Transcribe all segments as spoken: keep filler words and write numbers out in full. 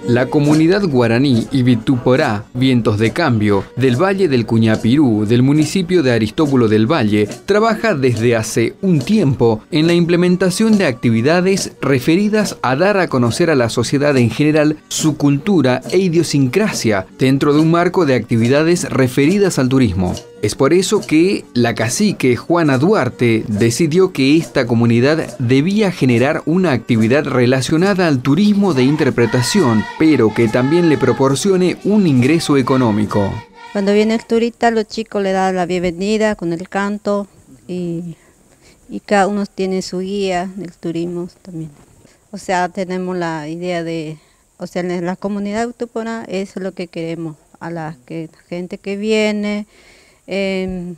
La comunidad guaraní Ibituporá, Vientos de Cambio, del Valle del Cuñapirú, del municipio de Aristóbulo del Valle, trabaja desde hace un tiempo en la implementación de actividades referidas a dar a conocer a la sociedad en general su cultura e idiosincrasia dentro de un marco de actividades referidas al turismo. Es por eso que la cacique Juana Duarte decidió que esta comunidad debía generar una actividad relacionada al turismo de interpretación, pero que también le proporcione un ingreso económico. Cuando viene el turista, los chicos le dan la bienvenida con el canto y, y cada uno tiene su guía del turismo también. O sea, tenemos la idea de, o sea, en la comunidad autóctona eso es lo que queremos, a la que, gente que viene, Eh,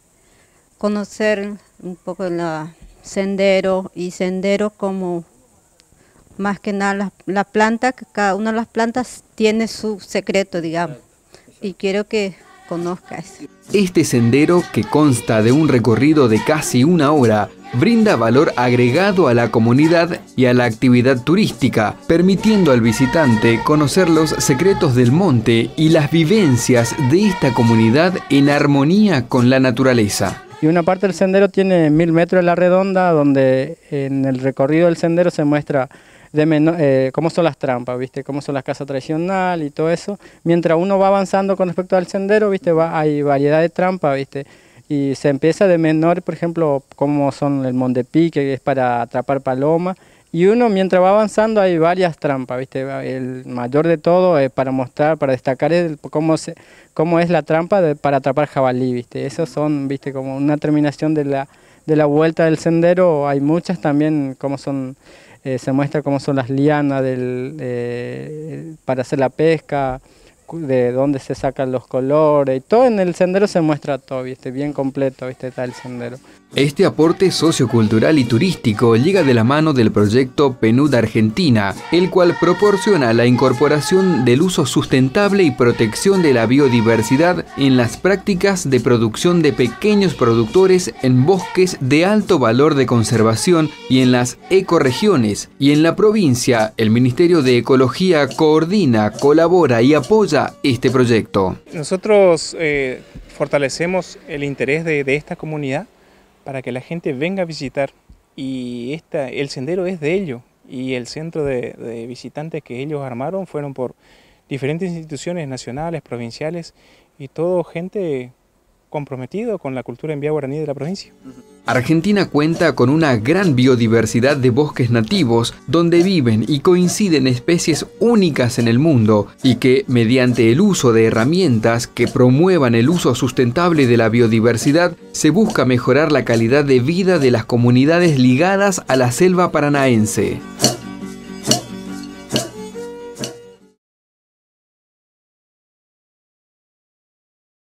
conocer un poco el sendero y sendero como más que nada la, la planta, que cada una de las plantas tiene su secreto, digamos, y quiero que conozcas. Este sendero, que consta de un recorrido de casi una hora, brinda valor agregado a la comunidad y a la actividad turística, permitiendo al visitante conocer los secretos del monte y las vivencias de esta comunidad en armonía con la naturaleza. Y una parte del sendero tiene mil metros de la redonda, donde en el recorrido del sendero se muestra de menor, eh, cómo son las trampas, ¿viste? Cómo son las casas tradicionales y todo eso. Mientras uno va avanzando con respecto al sendero, ¿viste? Va, hay variedad de trampas, ¿viste? Y se empieza de menor, por ejemplo, como son el montepique, que es para atrapar paloma. Y uno, mientras va avanzando, hay varias trampas, ¿viste? El mayor de todo es para mostrar, para destacar el, cómo, se, cómo es la trampa de, para atrapar jabalí, ¿viste? Esos son, ¿viste? Como una terminación de la, de la vuelta del sendero. Hay muchas también, como son, eh, se muestra cómo son las lianas del, eh, para hacer la pesca, de dónde se sacan los colores, y todo en el sendero se muestra todo, ¿viste? Bien completo, ¿viste? Está el sendero. Este aporte sociocultural y turístico llega de la mano del proyecto P N U D Argentina, el cual proporciona la incorporación del uso sustentable y protección de la biodiversidad en las prácticas de producción de pequeños productores en bosques de alto valor de conservación y en las ecorregiones. Y en la provincia, el Ministerio de Ecología coordina, colabora y apoya este proyecto. Nosotros eh, fortalecemos el interés de, de esta comunidad para que la gente venga a visitar, y esta, el sendero es de ellos, y el centro de, de visitantes que ellos armaron fueron por diferentes instituciones nacionales, provinciales, y todo gente comprometido con la cultura en vía guaraní de la provincia. Argentina cuenta con una gran biodiversidad de bosques nativos donde viven y coinciden especies únicas en el mundo, y que, mediante el uso de herramientas que promuevan el uso sustentable de la biodiversidad, se busca mejorar la calidad de vida de las comunidades ligadas a la selva paranaense.